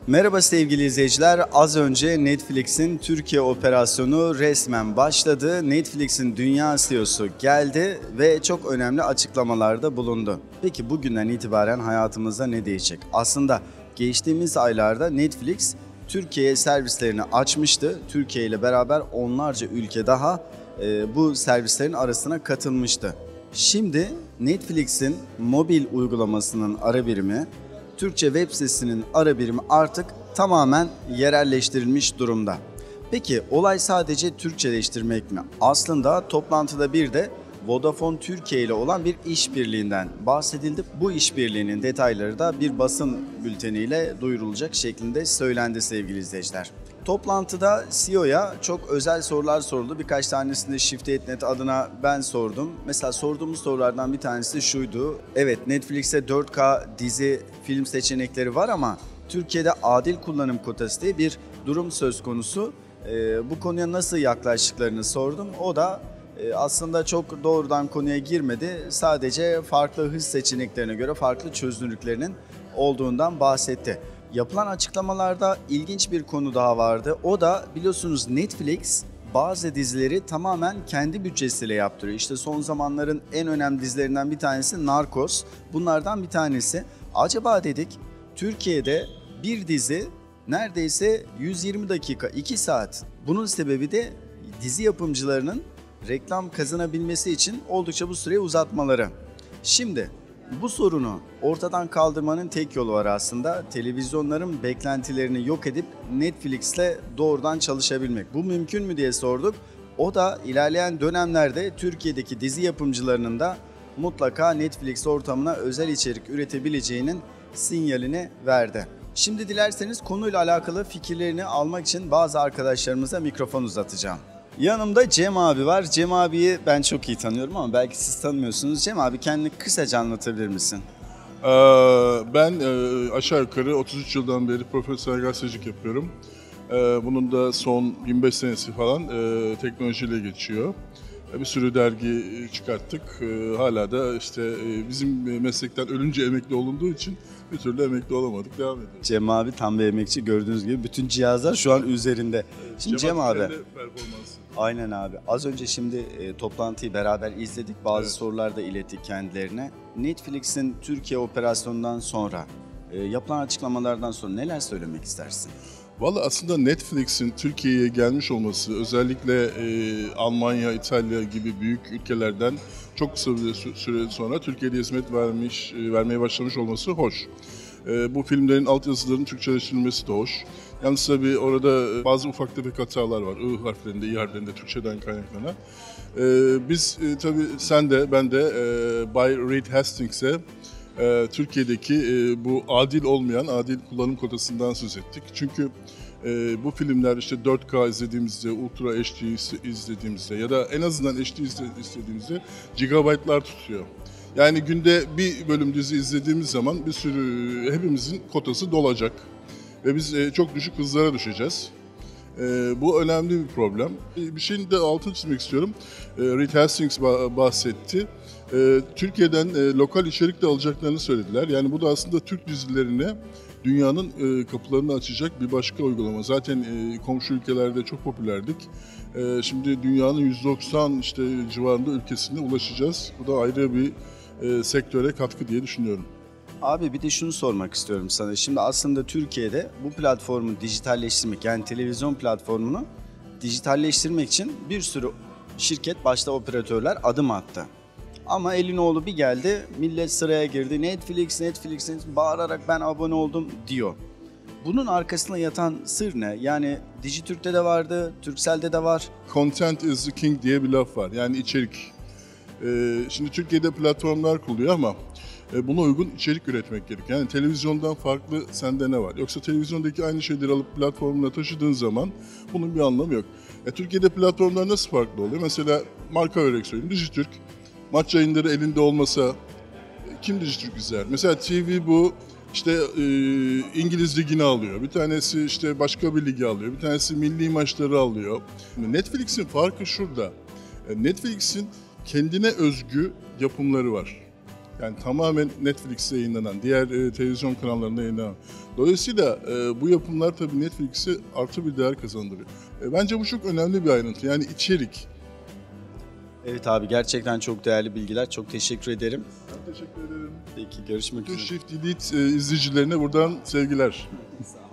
Merhaba sevgili izleyiciler. Az önce Netflix'in Türkiye operasyonu resmen başladı. Netflix'in dünya CEO'su geldi ve çok önemli açıklamalarda bulundu. Peki bugünden itibaren hayatımızda ne değişecek? Aslında geçtiğimiz aylarda Netflix Türkiye'ye servislerini açmıştı. Türkiye ile beraber onlarca ülke daha bu servislerin arasına katılmıştı. Şimdi Netflix'in mobil uygulamasının ara birimi, Türkçe web sitesinin ara birimi artık tamamen yerelleştirilmiş durumda. Peki olay sadece Türkçeleştirmek mi? Aslında toplantıda bir de Vodafone Türkiye ile olan bir işbirliğinden bahsedildi. Bu işbirliğinin detayları da bir basın bülteniyle duyurulacak şeklinde söylendi sevgili izleyiciler. Toplantıda CEO'ya çok özel sorular soruldu. Birkaç tanesini Shift8Net adına ben sordum. Mesela sorduğumuz sorulardan bir tanesi şuydu. Evet, Netflix'te 4K dizi, film seçenekleri var ama Türkiye'de adil kullanım kotası diye bir durum söz konusu. Bu konuya nasıl yaklaştıklarını sordum. O da aslında çok doğrudan konuya girmedi. Sadece farklı hız seçeneklerine göre farklı çözünürlüklerinin olduğundan bahsetti. Yapılan açıklamalarda ilginç bir konu daha vardı. O da biliyorsunuz Netflix bazı dizileri tamamen kendi bütçesiyle yaptırıyor. İşte son zamanların en önemli dizilerinden bir tanesi Narcos. Bunlardan bir tanesi. Acaba dedik Türkiye'de bir dizi neredeyse 120 dakika, 2 saat. Bunun sebebi de dizi yapımcılarının reklam kazanabilmesi için oldukça bu süreyi uzatmaları. Şimdi bu sorunu ortadan kaldırmanın tek yolu var aslında. Televizyonların beklentilerini yok edip Netflix'le doğrudan çalışabilmek. Bu mümkün mü diye sorduk. O da ilerleyen dönemlerde Türkiye'deki dizi yapımcılarının da mutlaka Netflix ortamına özel içerik üretebileceğinin sinyalini verdi. Şimdi dilerseniz konuyla alakalı fikirlerini almak için bazı arkadaşlarımıza mikrofon uzatacağım. Yanımda Cem abi var. Cem abiyi ben çok iyi tanıyorum ama belki siz tanımıyorsunuz. Cem abi kendini kısaca anlatabilir misin? Ben aşağı yukarı 33 yıldan beri profesyonel gazetecilik yapıyorum. Bunun da son 25 senesi falan teknolojiyle geçiyor. Bir sürü dergi çıkarttık. Hala da işte bizim meslekten ölünce emekli olunduğu için bir türlü emekli olamadık. Devam ediyoruz. Cem abi tam bir emekçi, gördüğünüz gibi bütün cihazlar şu an üzerinde. Şimdi Cem abi. Aynen abi. Az önce şimdi toplantıyı beraber izledik. Bazı sorular da ilettik kendilerine. Netflix'in Türkiye operasyonundan sonra yapılan açıklamalardan sonra neler söylemek istersin? Valla aslında Netflix'in Türkiye'ye gelmiş olması özellikle Almanya, İtalya gibi büyük ülkelerden çok kısa bir süre sonra Türkiye'de hizmet vermeye başlamış olması hoş. Bu filmlerin altyazılarının Türkçeleştirilmesi de hoş. Yalnız tabii orada bazı ufak tefek hatalar var. I harflerinde, İ harflerinde Türkçeden kaynaklanan. Biz tabii sen de ben de Bay Reed Hastings'e Türkiye'deki bu adil olmayan adil kullanım kotasından söz ettik. Çünkü bu filmler işte 4K izlediğimizde, Ultra HD izlediğimizde ya da en azından HD izlediğimizde gigabaytlar tutuyor. Yani günde bir bölüm dizi izlediğimiz zaman bir sürü hepimizin kotası dolacak ve biz çok düşük hızlara düşeceğiz. Bu önemli bir problem. Bir şeyin de altını çizmek istiyorum. Reed Hastings bahsetti. Türkiye'den lokal içerik de alacaklarını söylediler. Yani bu da aslında Türk dizilerine dünyanın kapılarını açacak bir başka uygulama. Zaten komşu ülkelerde çok popülerdik. Şimdi dünyanın %90 işte civarında ülkesine ulaşacağız. Bu da ayrı bir sektöre katkı diye düşünüyorum. Abi bir de şunu sormak istiyorum sana. Şimdi aslında Türkiye'de bu platformu dijitalleştirmek, yani televizyon platformunu dijitalleştirmek için bir sürü şirket, başta operatörler adım attı. Ama Elinoğlu bir geldi, millet sıraya girdi. Netflix bağırarak ben abone oldum diyor. Bunun arkasında yatan sır ne? Yani Dijitürk'te de vardı, Turkcell'de de var. Content is the king diye bir laf var. Yani içerik. Şimdi Türkiye'de platformlar kuruluyor ama buna uygun içerik üretmek gerekiyor. Yani televizyondan farklı sende ne var? Yoksa televizyondaki aynı şeyleri alıp platformuna taşıdığın zaman bunun bir anlamı yok. Türkiye'de platformlar nasıl farklı oluyor? Mesela marka vererek söyleyeyim. Dijitürk. Maç yayınları elinde olmasa kim Dijitürk izler? Mesela TV bu işte İngiliz ligini alıyor. Bir tanesi işte başka bir ligi alıyor. Bir tanesi milli maçları alıyor. Netflix'in farkı şurada. Netflix'in kendine özgü yapımları var. Yani tamamen Netflix'te yayınlanan, diğer televizyon kanallarında yayınlanan. Dolayısıyla bu yapımlar tabii Netflix'e artı bir değer kazandırıyor. Bence bu çok önemli bir ayrıntı. Yani içerik. Evet abi, gerçekten çok değerli bilgiler. Çok teşekkür ederim. Ben teşekkür ederim. Peki, görüşmek Bütün üzere. Shift Elite izleyicilerine buradan sevgiler. Sağ ol.